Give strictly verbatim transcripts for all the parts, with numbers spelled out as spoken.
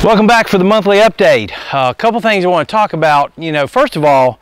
Welcome back for the monthly update. Uh, a couple things I want to talk about. You know, first of all,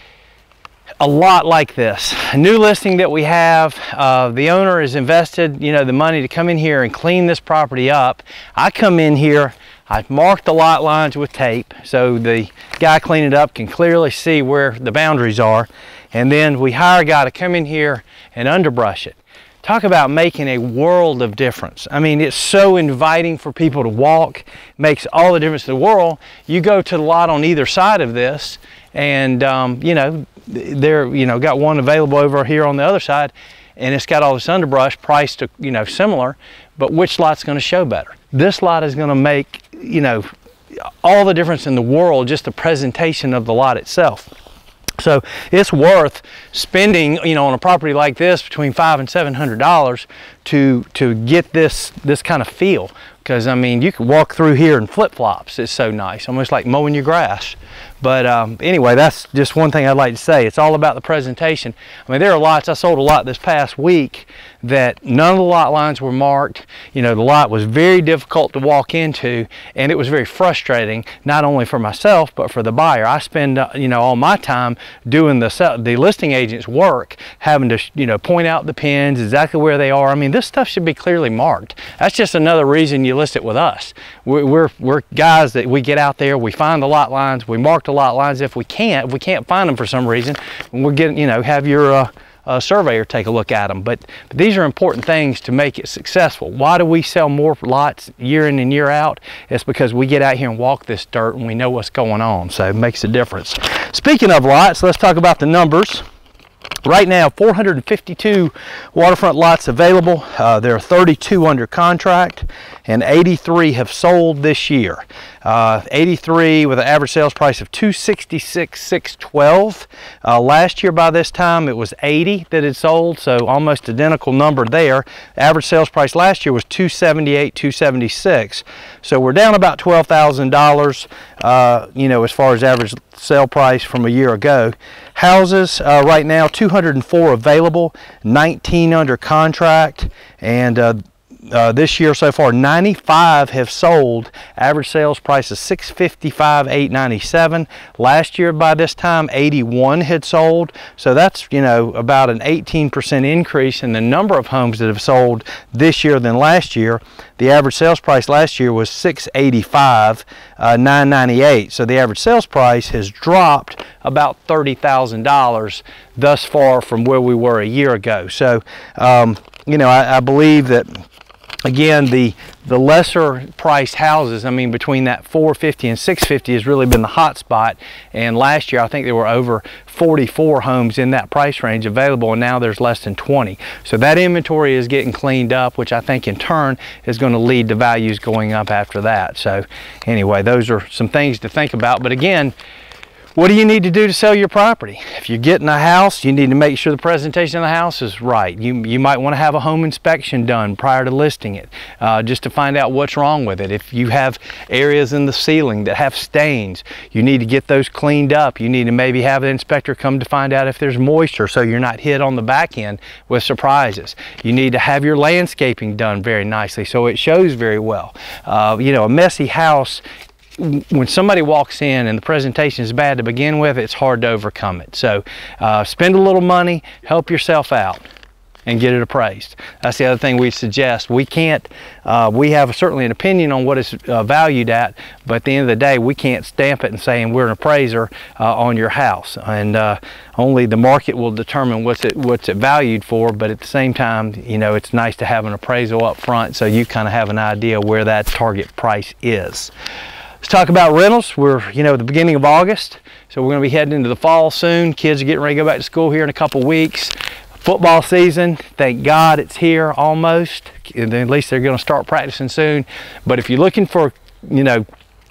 a lot like this. A new listing that we have, uh, the owner has invested, you know, the money to come in here and clean this property up. I come in here, I mark the lot lines with tape so the guy cleaning it up can clearly see where the boundaries are. And then we hire a guy to come in here and underbrush it. Talk about making a world of difference. I mean, it's so inviting for people to walk, makes all the difference in the world. You go to the lot on either side of this and, um, you know, they're, you know, got one available over here on the other side and it's got all this underbrush priced, you know, similar, but which lot's gonna show better? This lot is gonna make, you know, all the difference in the world, just the presentation of the lot itself. So it's worth spending, you know, on a property like this between five and seven hundred dollars to to get this this kind of feel. Because I mean, you can walk through here in flip-flops. It's so nice, almost like mowing your grass. But um, anyway, that's just one thing I'd like to say. It's all about the presentation. I mean, there are lots. I sold a lot this past week that none of the lot lines were marked. You know, the lot was very difficult to walk into, and it was very frustrating, not only for myself but for the buyer. I spend, uh, you know, all my time doing the the listing agent's work, having to, you know, point out the pins exactly where they are. I mean, this stuff should be clearly marked. That's just another reason you list it with us. We're, we're, we're guys that we get out there, we find the lot lines, we mark the lot lines. If we can't, if we can't find them for some reason, we're getting, you know, have your uh, uh, surveyor take a look at them. But, but these are important things to make it successful. Why do we sell more lots year in and year out? It's because we get out here and walk this dirt and we know what's going on, so it makes a difference. Speaking of lots, let's talk about the numbers. Right now, four hundred fifty-two waterfront lots available. Uh, there are thirty-two under contract and eighty-three have sold this year. Uh, eighty-three with an average sales price of two sixty-six six twelve. Uh, last year by this time it was eighty that had sold, so almost identical number there. Average sales price last year was two seventy-eight two seventy-six. So we're down about twelve thousand dollars, uh, you know, as far as average sale price from a year ago. Houses uh, right now, two hundred four available, nineteen under contract, and uh, uh, this year so far ninety-five have sold. Average sales price is six fifty-five eight ninety-seven. Last year by this time eighty-one had sold, so that's, you know, about an eighteen percent increase in the number of homes that have sold this year than last year. The average sales price last year was six eighty-five nine ninety-eight, so the average sales price has dropped about thirty thousand dollars thus far from where we were a year ago. So um, you know, I, I believe that, again, the the lesser priced houses, I mean, between that four fifty and six fifty has really been the hot spot. And last year I think there were over forty-four homes in that price range available, and now there's less than twenty. So that inventory is getting cleaned up, which I think in turn is going to lead to values going up after that. So anyway, those are some things to think about. But again, what do you need to do to sell your property? If you're getting a house, you need to make sure the presentation of the house is right. You, you might want to have a home inspection done prior to listing it, uh, just to find out what's wrong with it. If you have areas in the ceiling that have stains, you need to get those cleaned up. You need to maybe have an inspector come to find out if there's moisture so you're not hit on the back end with surprises. You need to have your landscaping done very nicely so it shows very well. Uh, you know, a messy house, when somebody walks in and the presentation is bad to begin with, it's hard to overcome it. So uh, spend a little money, help yourself out, and get it appraised. That's the other thing we suggest. We can't, uh, we have certainly an opinion on what it's uh, valued at, but at the end of the day, we can't stamp it and say we're an appraiser uh, on your house. And uh, only the market will determine what's it, what's it valued for, but at the same time, you know, it's nice to have an appraisal up front so you kind of have an idea where that target price is. Let's talk about rentals. We're, you know, at the beginning of August, so we're going to be heading into the fall soon. Kids are getting ready to go back to school here in a couple weeks. Football season, thank God it's here almost. And then at least they're going to start practicing soon. But if you're looking for, you know,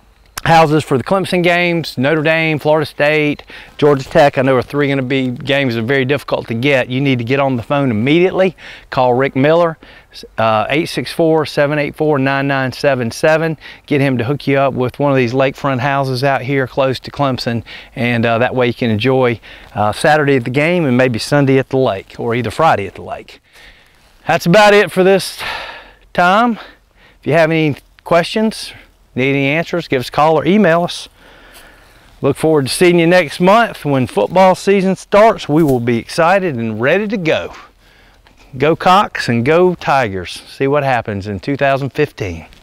houses for the Clemson games, Notre Dame, Florida State, Georgia Tech, I know are three going to be games that are very difficult to get. You need to get on the phone immediately. Call Rick Miller, uh, eight six four, seven eight four, nine nine seven seven. Get him to hook you up with one of these lakefront houses out here close to Clemson, and uh, that way you can enjoy uh, Saturday at the game and maybe Sunday at the lake, or either Friday at the lake. That's about it for this time. If you have any questions, Need any answers, give us a call or email us. Look forward to seeing you next month. When football season starts, we will be excited and ready to go. Go Cox and go Tigers. See what happens in two thousand fifteen.